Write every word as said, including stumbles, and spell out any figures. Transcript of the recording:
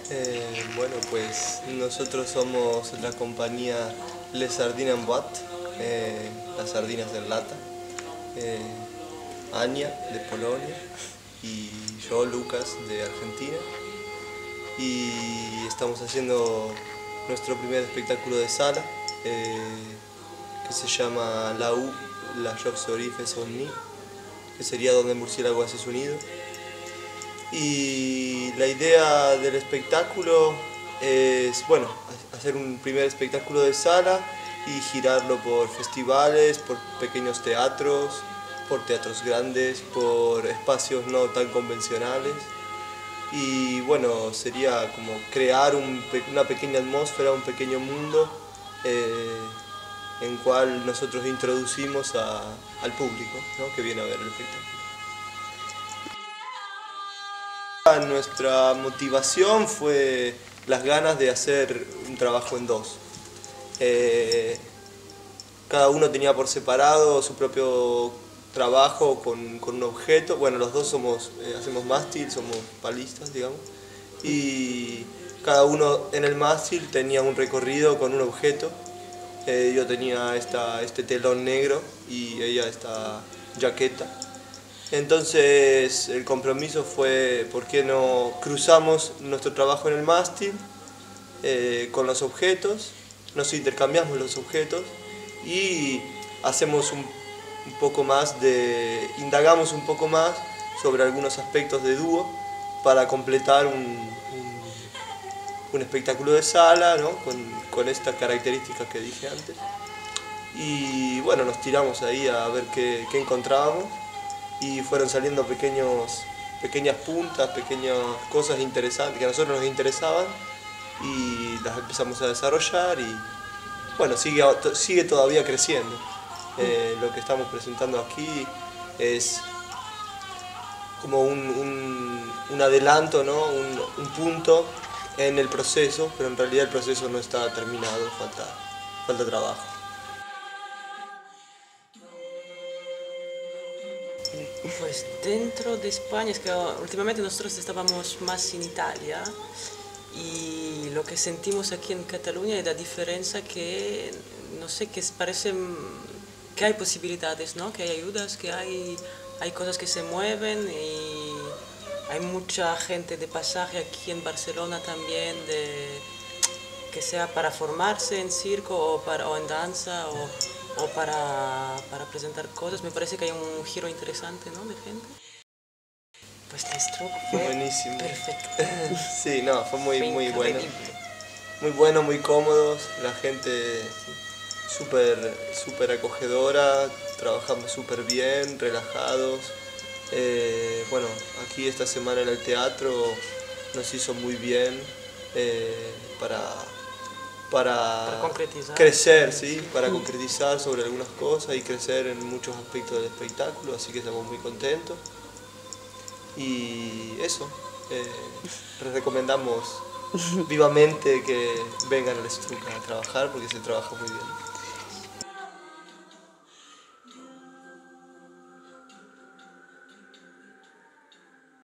Eh, bueno, pues nosotros somos la compañía Les Sardines en Boîte, eh, las sardinas en lata. Eh, Ania, de Polonia, y yo, Lucas, de Argentina. Y estamos haciendo nuestro primer espectáculo de sala, eh, que se llama La U, La Chauve-souris fait son nid, que sería Donde el murciélago hace su nido. Y la idea del espectáculo es, bueno, hacer un primer espectáculo de sala y girarlo por festivales, por pequeños teatros, por teatros grandes, por espacios no tan convencionales. Y bueno, sería como crear un, una pequeña atmósfera, un pequeño mundo eh, en cual nosotros introducimos a, al público, ¿no?, que viene a ver el espectáculo. Nuestra motivación fue las ganas de hacer un trabajo en dos. Eh, cada uno tenía por separado su propio trabajo con, con un objeto. Bueno, los dos somos, eh, hacemos mástil, somos palistas, digamos. Y cada uno en el mástil tenía un recorrido con un objeto. Eh, yo tenía esta, este telón negro y ella esta jaqueta. Entonces el compromiso fue, ¿por qué no cruzamos nuestro trabajo en el mástil eh, con los objetos? Nos intercambiamos los objetos y hacemos un, un poco más de, indagamos un poco más sobre algunos aspectos de dúo para completar un, un, un espectáculo de sala, ¿no?, con, con estas características que dije antes. Y bueno, nos tiramos ahí a ver qué, qué encontrábamos. Y fueron saliendo pequeños, pequeñas puntas, pequeñas cosas interesantes que a nosotros nos interesaban y las empezamos a desarrollar y bueno, sigue, sigue todavía creciendo. Eh, lo que estamos presentando aquí es como un, un, un adelanto, ¿no?, un, un punto en el proceso, pero en realidad el proceso no está terminado, falta, falta trabajo. Pues dentro de España, es que últimamente nosotros estábamos más en Italia y lo que sentimos aquí en Cataluña es la diferencia que, no sé, que parece que hay posibilidades, ¿no?, que hay ayudas, que hay, hay cosas que se mueven y hay mucha gente de pasaje aquí en Barcelona también, de, que sea para formarse en circo o, para, o en danza o, o para, para presentar cosas. Me parece que hay un giro interesante, ¿no?, de gente. Pues el stroke fue buenísimo. Perfecto. Sí, no, fue muy, fue muy bueno. increíble. Muy bueno, muy cómodos, la gente súper súper acogedora, trabajamos súper bien, relajados. Eh, bueno, aquí esta semana en el teatro nos hizo muy bien eh, para, para, para concretizar. crecer, ¿sí? Para concretizar sobre algunas cosas y crecer en muchos aspectos del espectáculo, así que estamos muy contentos. Y eso, eh, les recomendamos vivamente que vengan al Struck a trabajar porque se trabaja muy bien.